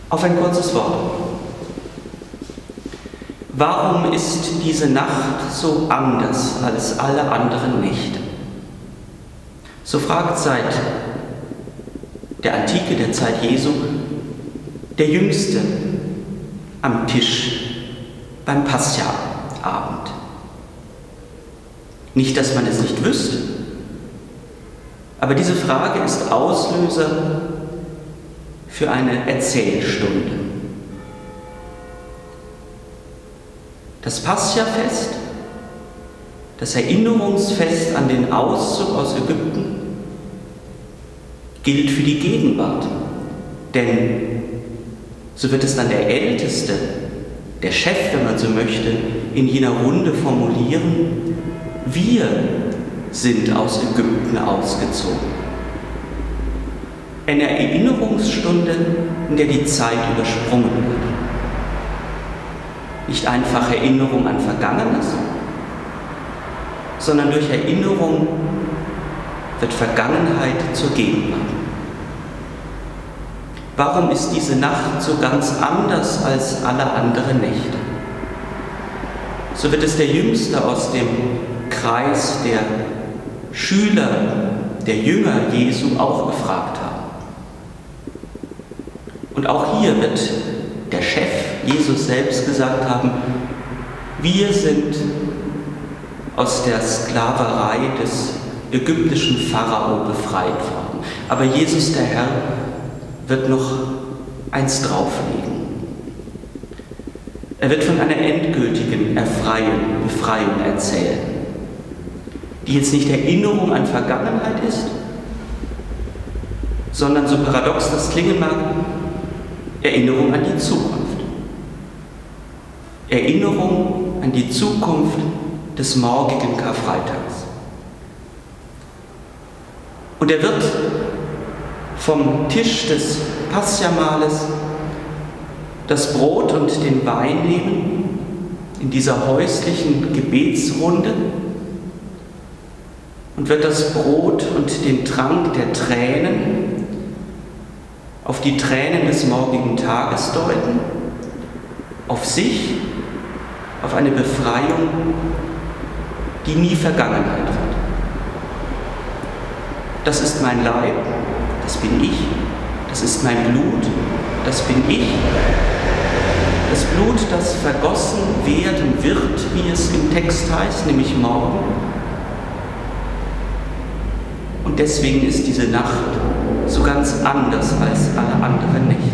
Auf ein kurzes Wort. Warum ist diese Nacht so anders als alle anderen Nächte? So fragt seit der Antike, der Zeit Jesu, der Jüngste am Tisch beim Pascha-Abend. Nicht, dass man es nicht wüsste, aber diese Frage ist Auslöser für eine Erzählstunde. Das Pascha-Fest, das Erinnerungsfest an den Auszug aus Ägypten, gilt für die Gegenwart, denn so wird es dann der Älteste, der Chef, wenn man so möchte, in jener Runde formulieren: Wir sind aus Ägypten ausgezogen. Eine Erinnerungsstunde, in der die Zeit übersprungen wird. Nicht einfach Erinnerung an Vergangenes, sondern durch Erinnerung wird Vergangenheit zur Gegenwart. Warum ist diese Nacht so ganz anders als alle anderen Nächte? So wird es der Jüngste aus dem Kreis der Schüler, der Jünger Jesu auch gefragt haben. Und auch hier wird der Chef, Jesus selbst, gesagt haben: Wir sind aus der Sklaverei des ägyptischen Pharao befreit worden. Aber Jesus, der Herr, wird noch eins drauflegen. Er wird von einer endgültigen Befreiung erzählen, die jetzt nicht Erinnerung an Vergangenheit ist, sondern, so paradox das klingen mag, Erinnerung an die Zukunft. Erinnerung an die Zukunft des morgigen Karfreitags. Und er wird vom Tisch des Paschamahles das Brot und den Wein nehmen, in dieser häuslichen Gebetsrunde, und wird das Brot und den Trank der Tränen auf die Tränen des morgigen Tages deuten, auf sich, auf eine Befreiung, die nie Vergangenheit wird. Das ist mein Leib, das bin ich, das ist mein Blut, das bin ich. Das Blut, das vergossen werden wird, wie es im Text heißt, nämlich morgen. Und deswegen ist diese Nacht so ganz anders als alle anderen Nächte.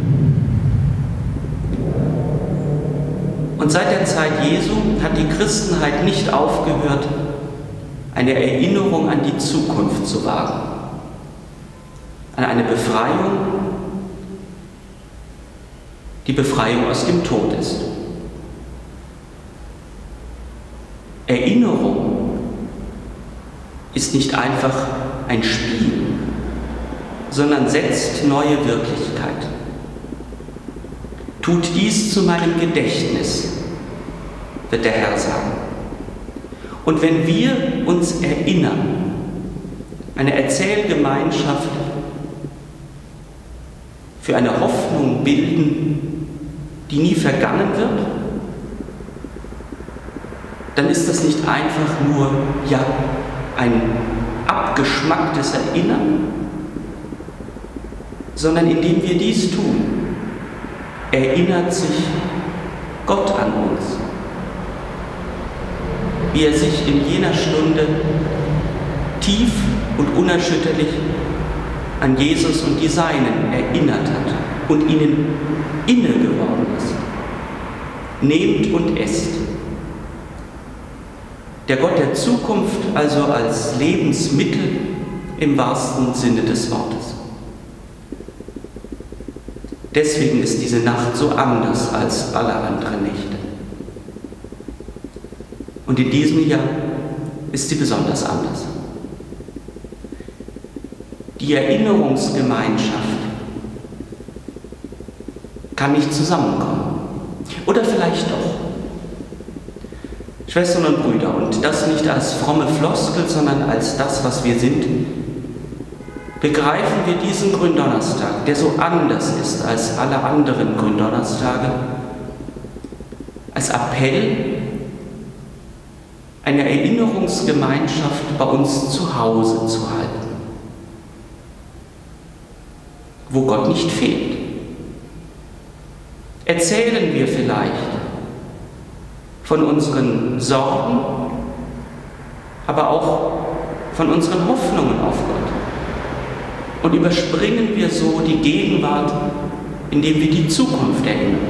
Und seit der Zeit Jesu hat die Christenheit nicht aufgehört, eine Erinnerung an die Zukunft zu wagen, an eine Befreiung, die Befreiung aus dem Tod ist. Erinnerung ist nicht einfach ein Spiel, sondern setzt neue Wirklichkeit. Tut dies zu meinem Gedächtnis, wird der Herr sagen. Und wenn wir uns erinnern, eine Erzählgemeinschaft für eine Hoffnung bilden, die nie vergangen wird, dann ist das nicht einfach nur, ja, ein abgeschmacktes Erinnern, sondern indem wir dies tun, erinnert sich Gott an uns, wie er sich in jener Stunde tief und unerschütterlich an Jesus und die Seinen erinnert hat und ihnen inne geworden ist. Nehmt und esst. Der Gott der Zukunft also als Lebensmittel im wahrsten Sinne des Wortes. Deswegen ist diese Nacht so anders als alle anderen Nächte. Und in diesem Jahr ist sie besonders anders. Die Erinnerungsgemeinschaft kann nicht zusammenkommen. Oder vielleicht doch. Schwestern und Brüder, und das nicht als fromme Floskel, sondern als das, was wir sind. begreifen wir diesen Gründonnerstag, der so anders ist als alle anderen Gründonnerstage, als Appell, eine Erinnerungsgemeinschaft bei uns zu Hause zu halten, wo Gott nicht fehlt. Erzählen wir vielleicht von unseren Sorgen, aber auch von unseren Hoffnungen auf Gott. Und überspringen wir so die Gegenwart, indem wir die Zukunft erinnern.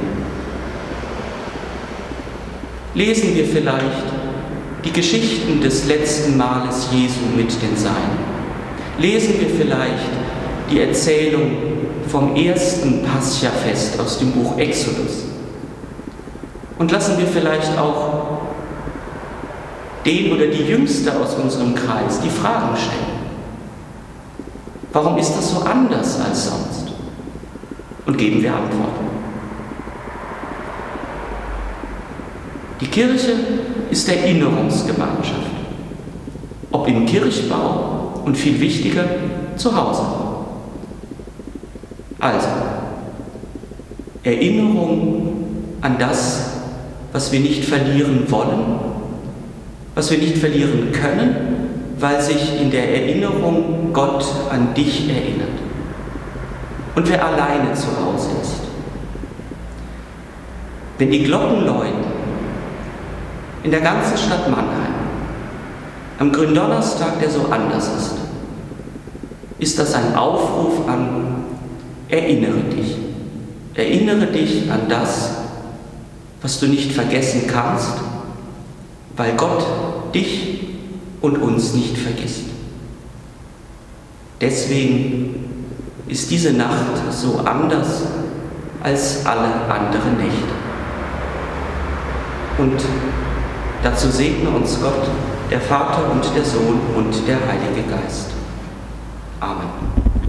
Lesen wir vielleicht die Geschichten des letzten Mahles Jesu mit den Seinen. Lesen wir vielleicht die Erzählung vom ersten Paschafest aus dem Buch Exodus. Und lassen wir vielleicht auch den oder die Jüngste aus unserem Kreis die Fragen stellen. Warum ist das so anders als sonst? Und geben wir Antworten. Die Kirche ist Erinnerungsgemeinschaft, ob im Kirchbau und viel wichtiger, zu Hause. Also, Erinnerung an das, was wir nicht verlieren wollen, was wir nicht verlieren können, weil sich in der Erinnerung Gott an dich erinnert. Und wer alleine zu Hause ist. Wenn die Glocken läuten, in der ganzen Stadt Mannheim, am Gründonnerstag, der so anders ist das ein Aufruf an: Erinnere dich. Erinnere dich an das, was du nicht vergessen kannst, weil Gott dich und uns nicht vergisst. Deswegen ist diese Nacht so anders als alle anderen Nächte. Und dazu segne uns Gott, der Vater und der Sohn und der Heilige Geist. Amen.